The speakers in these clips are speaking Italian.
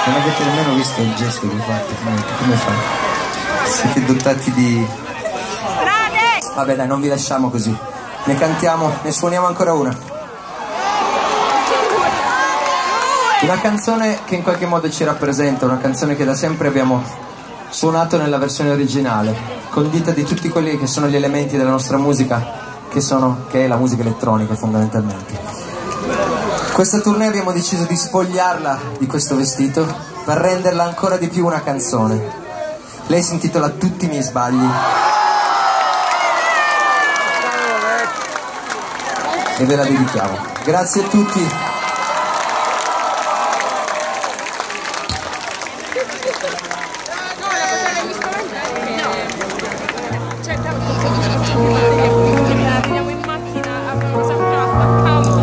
Non avete nemmeno visto il gesto che fate, come fate? Siete dotati di... Vabbè dai, non vi lasciamo così. Ne cantiamo, ne suoniamo ancora una. Una canzone che in qualche modo ci rappresenta, una canzone che da sempre abbiamo suonato nella versione originale, condita di tutti quelli che sono gli elementi della nostra musica, che è la musica elettronica fondamentalmente. Questa tournée abbiamo deciso di spogliarla di questo vestito per renderla ancora di più una canzone. Lei si intitola Tutti i miei sbagli e ve la dedichiamo. Grazie a tutti. Veniamo in macchina, abbiamo sempre attaccato.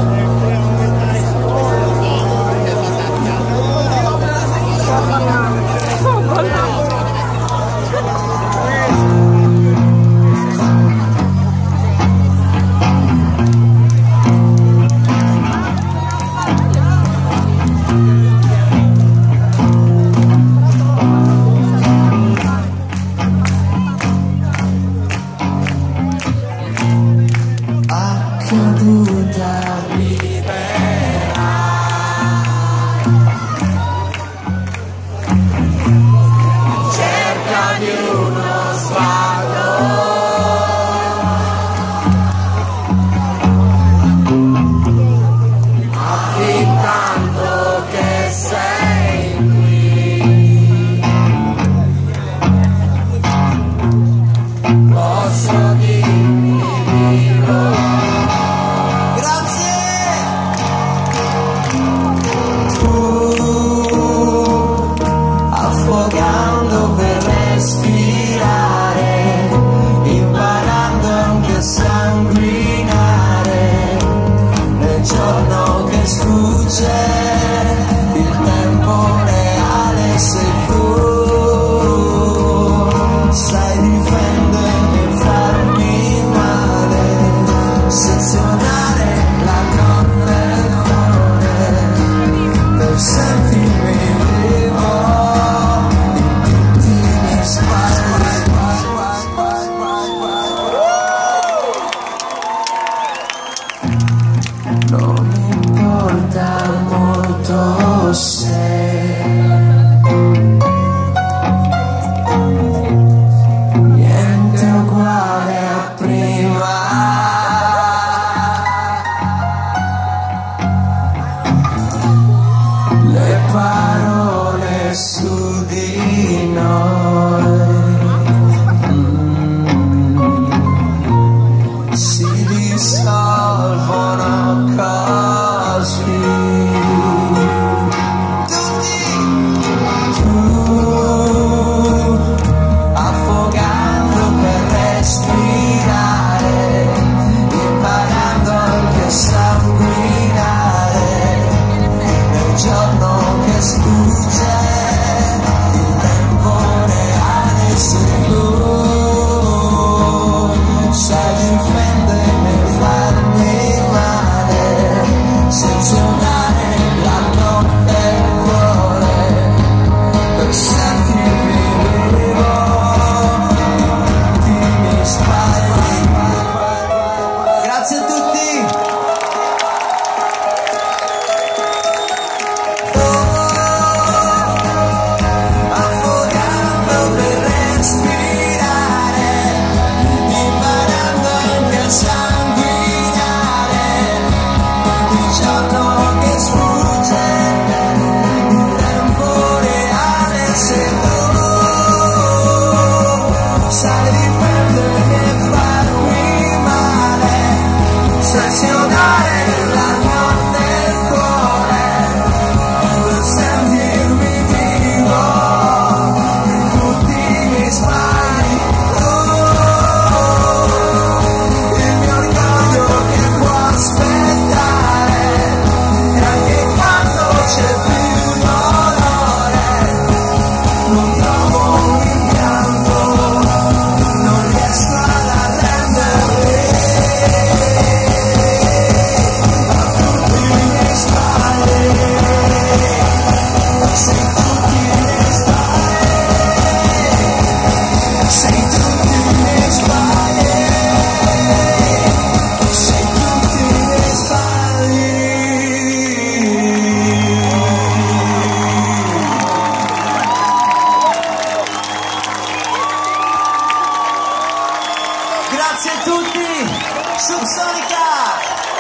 Grazie a tutti. Subsonica.